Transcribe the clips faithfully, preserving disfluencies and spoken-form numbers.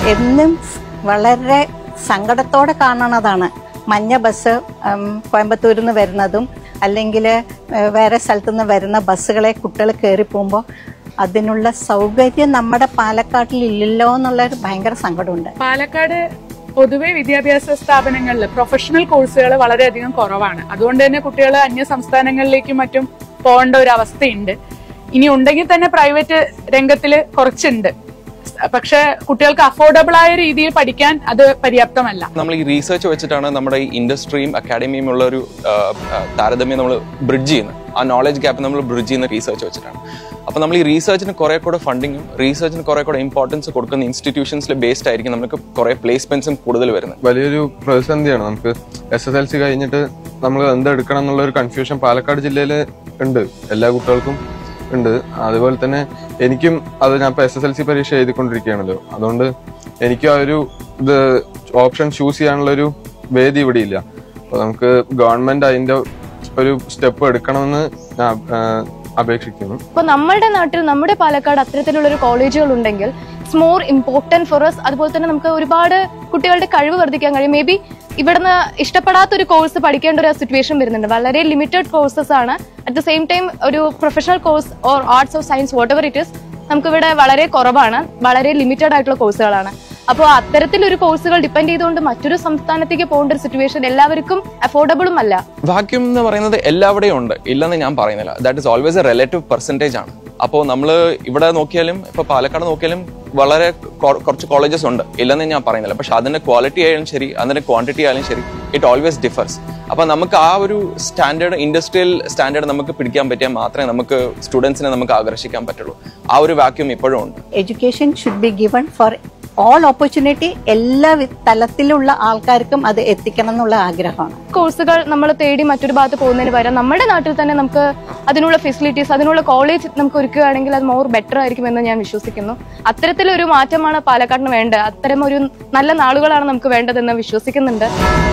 എന്നും വളരെ സങ്കടത്തോടെ കാണുന്നതാണ് മഞ്ഞ ബസ് കോയമ്പത്തൂരിൽ നിന്ന് വരുന്നതും അല്ലെങ്കിൽ വേറെ സ്ഥലത്തു നിന്ന് വരുന്ന ബസ്സുകളെ കുട്ടികൾ കയറി പോകുമ്പോൾ അതിനുള്ള സൗകര്യം നമ്മുടെ പാലക്കാട്ടിൽ ഇല്ലല്ലോ എന്നുള്ളൊരു ഭയങ്കര സങ്കടമുണ്ട്. പാലക്കാട് പൊതുവെ വിദ്യാഭ്യാസ സ്ഥാപനങ്ങളിൽ പ്രൊഫഷണൽ കോഴ്സുകൾ വളരെയധികം കുറവാണ്. അതുകൊണ്ട് തന്നെ കുട്ടികൾ അന്യ സംസ്ഥാനങ്ങളിലേക്കും മറ്റും പോകേണ്ട ഒരു അവസ്ഥയുണ്ട്. ഇനി ഉണ്ടെങ്കിൽ തന്നെ പ്രൈവറ്റ് രംഗത്തിൽ കുറച്ചുണ്ട്. പക്ഷെ കുട്ടികൾക്ക് അഫോർഡബിൾ ആയ രീതിയിൽ പഠിക്കാൻ അത് പര്യാപ്തമല്ല. നമ്മൾ ഈ റീസെർച്ച് വെച്ചിട്ടാണ് നമ്മുടെ ഈ ഇൻഡസ്ട്രിയും അക്കാഡമിയും ഉള്ള ഒരു താരതമ്യം നമ്മൾ ബ്രിഡ്ജ് ചെയ്യുന്നത്. ആ നോളജ് ഗ്യാപ്പ് നമ്മൾ ബ്രിഡ്ജ് ചെയ്യുന്ന റീസെർച്ച് വെച്ചിട്ടാണ്. അപ്പൊ നമ്മൾ ഈ റീസെർച്ചിന് കുറെ കൂടെ ഫണ്ടിങ്ങും റീസെർച്ചിന് കുറെ കൂടെ ഇമ്പോർട്ടൻസ് കൊടുക്കുന്ന ഇൻസ്റ്റിറ്റ്യൂഷൻസിൽ ബേസ്ഡ് ആയിരിക്കും നമുക്ക് കുറെ പ്ലേസ്മെന്റ്സും കൂടുതൽ വരുന്നത്. വലിയൊരു പ്രതിസന്ധിയാണ്. നമുക്ക് എസ് എസ് എൽ സി കഴിഞ്ഞിട്ട് നമ്മൾ എന്തെടുക്കണം എന്നുള്ള ഒരു കൺഫ്യൂഷൻ പാലക്കാട് ജില്ലയിൽ ഉണ്ട്, എല്ലാ കുട്ടികൾക്കും ഉണ്ട്. അതുപോലെ തന്നെ എനിക്കും അത് ഞാൻ ഇപ്പൊ എസ് എസ് എൽ സി പരീക്ഷ എഴുതിക്കൊണ്ടിരിക്കുകയാണല്ലോ, അതുകൊണ്ട് എനിക്കും ആ ഒരു ഇത് ഓപ്ഷൻ ചൂസ് ചെയ്യാനുള്ള ഒരു വേദി ഇവിടെ ഇല്ല. അപ്പൊ നമുക്ക് ഗവൺമെന്റ് അതിന്റെ ഒരു സ്റ്റെപ്പ് എടുക്കണമെന്ന് ഞാൻ അപേക്ഷിക്കുന്നു. ഇപ്പൊ നമ്മുടെ നാട്ടിൽ നമ്മുടെ പാലക്കാട് അത്തരത്തിലുള്ള ഒരു കോളേജുകൾ ഉണ്ടെങ്കിൽ it's more important for us. അതുപോലെ തന്നെ നമുക്ക് ഒരുപാട് കുട്ടികളുടെ കഴിവ് വർദ്ധിക്കാൻ കഴിയും. മേ ബി ഇവിടുന്ന് ഇഷ്ടപ്പെടാത്ത ഒരു കോഴ്സ് പഠിക്കേണ്ട ഒരു സിറ്റുവേഷൻ വരുന്നുണ്ട്. വളരെ ലിമിറ്റഡ് കോഴ്സസ് ആണ്. അറ്റ് ദ സെയിം ടൈം ഒരു professional course or arts or science whatever it is നമുക്കിവിടെ വളരെ കുറവാണ്, വളരെ ലിമിറ്റഡ് ആയിട്ടുള്ള കോഴ്സുകളാണ്. അപ്പോൾ അത്തരത്തിലൊരു കോഴ്സുകൾ ഡിപ്പെൻഡ് ചെയ്തുകൊണ്ട് മറ്റൊരു സംസ്ഥാനത്തേക്ക് പോകേണ്ട ഒരു സിറ്റുവേഷൻ എല്ലാവർക്കും അഫോർഡബിളും അല്ല. വാക്യൂം എന്ന് പറയുന്നത് എല്ലാവിടെയും ഉണ്ട്, ഇല്ലെന്ന് ഞാൻ പറയുന്നില്ല. That is always a relative percentage ആണ്. അപ്പോൾ നമ്മൾ ഇവിടെ നോക്കിയാലും ഇപ്പൊ പാലക്കാട് നോക്കിയാലും വളരെ കുറച്ച് കോളേജസ് ഉണ്ട്, ഇല്ലെന്ന് ഞാൻ പറയുന്നില്ല. പക്ഷെ അതിന്റെ ക്വാളിറ്റി ആയാലും ശരി അതിന്റെ ക്വാണ്ടിറ്റി ആയാലും ശരി ഇറ്റ് ഓൾവേസ് ഡിഫേഴ്സ്. അപ്പൊ നമുക്ക് ആ ഒരു സ്റ്റാൻഡേർഡ് ഇൻഡസ്ട്രിയൽ സ്റ്റാൻഡേർഡ് നമുക്ക് പിടിക്കാൻ പറ്റിയാൽ മാത്രമേ നമുക്ക് സ്റ്റുഡൻസിനെ നമുക്ക് ആകർഷിക്കാൻ പറ്റുള്ളൂ. ആ ഒരു വാക്യൂം ഇപ്പോഴും ഉണ്ട്. Education should be given for all opportunity. എല്ലാ തലത്തിലുള്ള ആൾക്കാർക്കും അത് എത്തിക്കണം എന്നുള്ള ആഗ്രഹമാണ്. കോഴ്സുകൾ നമ്മൾ തേടി മറ്റൊരു ഭാഗത്ത് പോകുന്നതിന് പകരം നമ്മുടെ നാട്ടിൽ തന്നെ നമുക്ക് അതിനുള്ള ഫെസിലിറ്റീസ് അതിനുള്ള കോളേജ് നമുക്ക് ഒരുക്കുകയാണെങ്കിൽ അത് മോർ ബെറ്റർ ആയിരിക്കുമെന്ന് ഞാൻ വിശ്വസിക്കുന്നു. അത്തരത്തിലൊരു മാറ്റമാണ് പാലക്കാടിന് വേണ്ടത്. അത്തരം ഒരു നല്ല നാളുകളാണ് നമുക്ക് വേണ്ടതെന്ന് വിശ്വസിക്കുന്നുണ്ട്.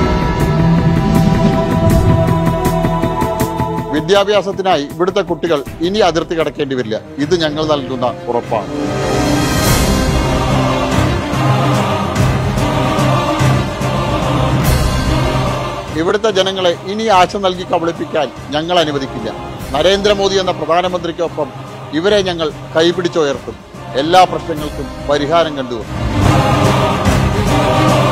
വിദ്യാഭ്യാസത്തിനായി ഇവിടുത്തെ കുട്ടികൾ ഇനി അതിർത്തി കടക്കേണ്ടി വരില്ല. ഇത് ഞങ്ങൾ നൽകുന്ന ഉറപ്പാണ്. ഇവിടുത്തെ ജനങ്ങളെ ഇനി ആശ നൽകി കബളിപ്പിക്കാൻ ഞങ്ങൾ അനുവദിക്കില്ല. നരേന്ദ്രമോദി എന്ന പ്രധാനമന്ത്രിക്കൊപ്പം ഇവരെ ഞങ്ങൾ കൈപിടിച്ചുയർത്തും. എല്ലാ പ്രശ്നങ്ങൾക്കും പരിഹാരം കണ്ടുവരും.